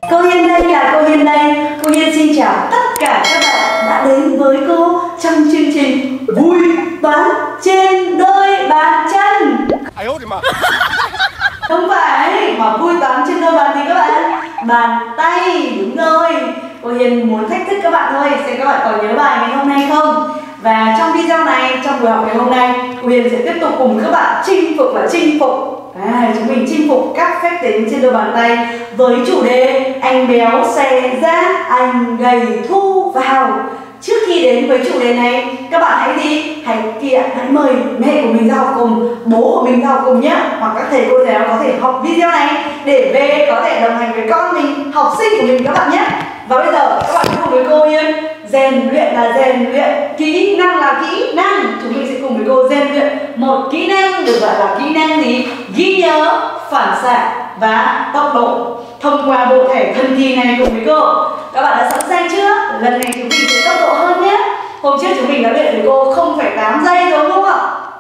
Cô Hiên đây là cô Hiên đây. Cô Hiên xin chào tất cả các bạn đã đến với cô trong chương trình Vui Toán Trên Đôi Bàn Chân. Không phải, mà vui toán trên đôi bàn thì các bạn bàn tay, đúng rồi. Cô Hiên muốn thách thức các bạn thôi, xem các bạn còn nhớ bài ngày hôm nay không. Và trong video này, trong buổi học ngày hôm nay, cô Hiên sẽ tiếp tục cùng các bạn chinh phục và chinh phục. Chúng mình chinh phục các phép tính trên đôi bàn tay với chủ đề anh béo xòe ra, anh gầy thu vào. Trước khi đến với chủ đề này, các bạn hãy gì? Hãy mời mẹ của mình ra học cùng, bố của mình ra học cùng nhé. Hoặc các thầy cô giáo có thể học video này để về có thể đồng hành với con mình, học sinh của mình các bạn nhé. Và bây giờ các bạn cùng với cô Hiên rèn luyện là rèn luyện, kỹ năng là kỹ năng. Chúng mình sẽ cùng với cô rèn luyện một kỹ năng được gọi là kỹ năng gì? Ghi nhớ, phản xạ và tốc độ thông qua bộ thẻ thần kỳ này cùng với cô. Các bạn đã sẵn sàng chưa? Lần này chúng mình sẽ tốc độ hơn nhé. Hôm trước chúng mình đã luyện với cô 0,8 giây đúng không ạ?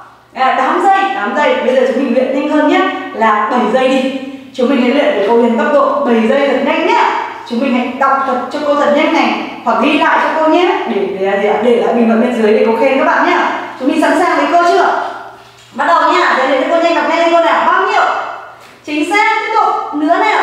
8 giây. Bây giờ chúng mình luyện nhanh hơn nhé, là 7 giây đi. Chúng mình hãy luyện với cô Hiên tốc độ 7 giây thật nhanh nhé. Chúng mình hãy đọc thật cho cô thật nhanh này, hoặc ghi lại cho cô nhé, để lại bình luận bên dưới để cô khen các bạn nhé. Chúng mình sẵn sàng với cô chưa? Bắt đầu nhá, rèn luyện cho cô nhanh, đọc nhanh lên cô nào. Bao nhiêu? Chính xác, tiếp tục nữa nào.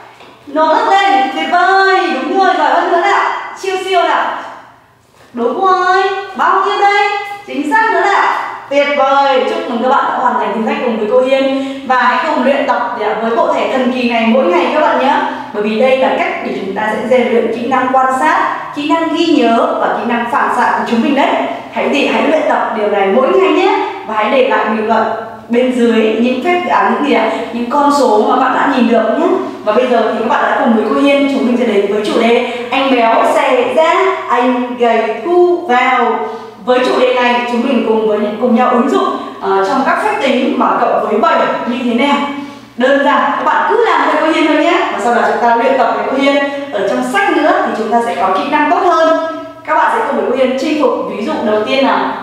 Nỗ lực lên, tuyệt vời, đúng rồi, giỏi hơn nữa nào. Siêu nào. Đúng rồi, bao nhiêu đây? Chính xác nữa nào. Tuyệt vời, chúc mừng các bạn đã hoàn thành thử thách cùng với cô Hiên. Và hãy cùng luyện tập với bộ thẻ thần kỳ này mỗi ngày các bạn nhé. Bởi vì đây là cách để chúng ta sẽ rèn luyện kỹ năng quan sát, kỹ năng ghi nhớ và kỹ năng phản xạ của chúng mình đấy. Hãy luyện tập điều này mỗi ngày nhé. Và hãy để lại bình luận bên dưới những những con số mà bạn đã nhìn được nhé. Và bây giờ thì các bạn đã cùng với cô Hiên, chúng mình sẽ đến với chủ đề anh béo xòe ra, anh gầy thu vào. Với chủ đề này chúng mình cùng nhau ứng dụng trong các phép tính mà cộng với 7 như thế nào. Đơn giản, các bạn cứ làm theo cô Hiên thôi nhé. Và sau đó chúng ta luyện tập với cô Hiên ở trong sách nữa thì chúng ta sẽ có kỹ năng tốt hơn. Các bạn sẽ cùng với cô Hiên chinh phục. Ví dụ đầu tiên là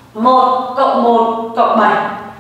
1 cộng 1 cộng 7.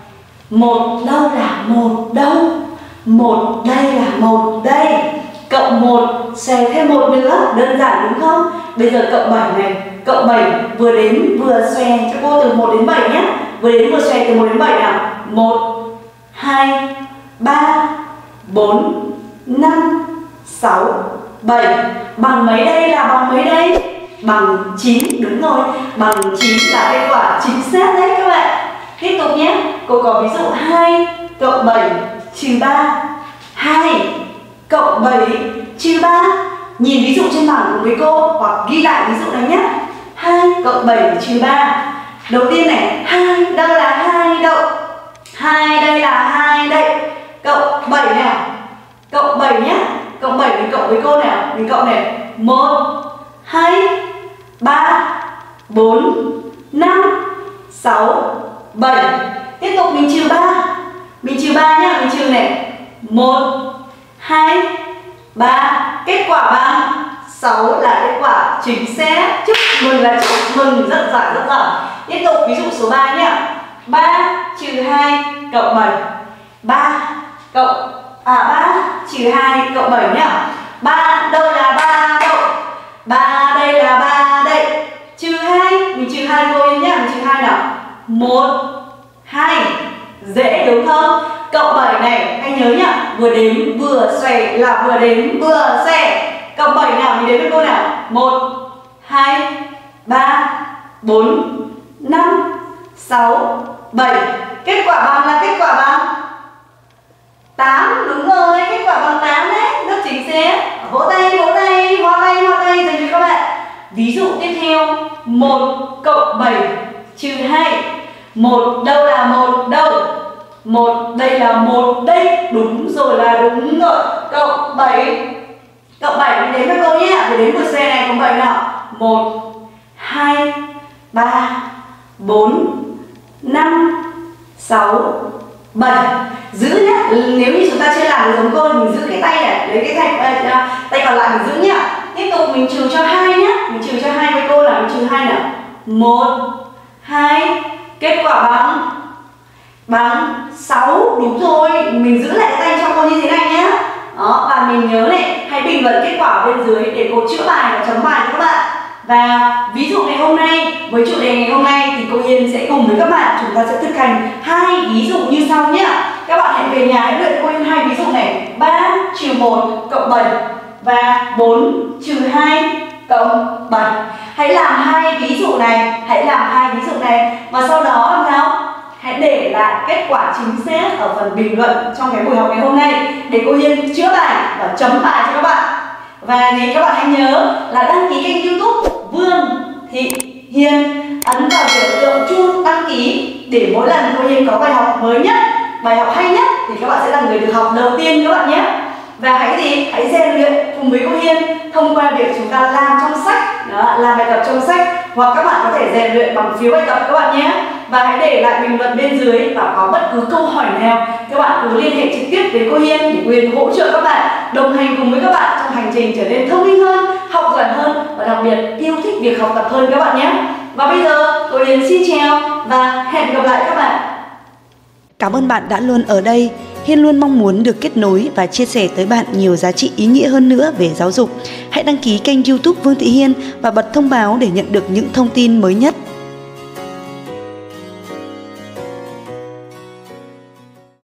1 đâu là 1 đâu? 1 đây là 1 đây. Cộng 1 xòe thêm 1 nữa, đơn giản đúng không? Bây giờ cộng 7 này, cộng 7 vừa đến vừa xòe cho cô từ 1 đến 7 nhé. Vừa đến vừa xòe từ 1 đến 7 nào. 1 2 3 4 5 6 7. Bằng mấy đây là bằng mấy đây? Bằng 9, đúng rồi. Bằng 9 là kết quả chính xác đấy các bạn. Tiếp tục nhé. Cô có ví dụ 2 cộng 7 trừ 3. 2 cộng 7 trừ 3. Nhìn ví dụ trên bảng cùng với cô hoặc ghi lại ví dụ này nhé. 2 cộng 7 trừ 3. Đầu tiên này, 2 đâu là 2 đậu. 2 đây là 2 đây. Cộng 7 nào. Cộng 7 nhé. Cộng 7 mình cộng với cô nào. Mình cộng này. 1 2 3 4 5 6 7. Tiếp tục mình trừ 3. Mình trừ 3 nhá, mình trừ này. 1 2 3. Kết quả bằng 6 là kết quả chính xác. Chúc mừng là chúc mừng, rất giỏi. Tiếp tục ví dụ số 3 nhá. 3 trừ 2 cộng 7. 3 trừ 2 cộng 7 nhá. 3 đâu là 3 đâu. 3 đây là 3 đây. Trừ 2, mình trừ 2 cô nhé, mình trừ 2 nào. 1 2. Dễ đúng không? Cộng 7 này, anh nhớ nhá, vừa đếm vừa xòe là vừa đếm vừa xòe. Cộng 7 nào, mình đếm với cô nào. 1 2 3 4 5 6 7. Kết quả bằng là kết quả bằng 8, đúng rồi, kết quả bằng 8 đấy, rất chính xác. Vỗ tay, hoa tay dành cho các bạn. Ví dụ tiếp theo, 1 cộng 7 trừ 2. 1 đâu là 1 đâu. 1 đây là 1 đây, đúng rồi là đúng rồi. Cộng 7. Cộng 7 mình đếm cho cô nhé, vừa đến vừa xe này, cộng 7 nào. 1 2 3 4 5 6 7. Giữ nhé, nếu như chúng ta chưa làm được giống cô thì mình giữ cái tay này, lấy cái tay còn lại mình giữ nhá. Tiếp tục mình trừ cho 2 nhé. Mình trừ cho 2 với cô là mình trừ 2 nào. 1 2. Kết quả bằng 6, đúng rồi. Mình giữ lại cái tay cho cô như thế này nhé. Đó, và mình nhớ này, hãy bình luận kết quả bên dưới để cô chữa bài và chấm bài cho các bạn. Và ví dụ ngày hôm nay, với chủ đề ngày hôm nay thì cô Hiên sẽ cùng với các bạn chúng ta sẽ thực hành 2 ví dụ như sau nhé. Các bạn hãy về nhà hãy luyện cô Hiên 2 ví dụ này. 3 trừ 1 cộng 7 và 4 trừ 2 cộng 7. Hãy làm 2 ví dụ này, và sau đó làm sao? Hãy để lại kết quả chính xác ở phần bình luận trong cái buổi học ngày hôm nay để cô Hiên chữa bài và chấm bài cho các bạn. Và thì các bạn hãy nhớ là đăng ký kênh YouTube Vương Thị Hiên, ấn vào biểu tượng chuông đăng ký để mỗi lần cô Hiên có bài học mới nhất, bài học hay nhất thì các bạn sẽ là người được học đầu tiên các bạn nhé. Và hãy rèn luyện cùng với cô Hiên thông qua việc chúng ta làm trong sách, làm bài tập trong sách, hoặc các bạn có thể rèn luyện bằng phiếu bài tập các bạn nhé. Và hãy để lại bình luận bên dưới và có bất cứ câu hỏi nào các bạn cứ liên hệ trực tiếp với cô Hiên để cô Hiên hỗ trợ các bạn, đồng hành cùng với các bạn trong hành trình trở nên thông minh hơn, học giỏi hơn và đặc biệt yêu thích việc học tập hơn các bạn nhé. Và bây giờ cô Hiên xin chào và hẹn gặp lại các bạn. Cảm ơn bạn đã luôn ở đây. Hiên luôn mong muốn được kết nối và chia sẻ tới bạn nhiều giá trị ý nghĩa hơn nữa về giáo dục. Hãy đăng ký kênh YouTube Vương Thị Hiên và bật thông báo để nhận được những thông tin mới nhất.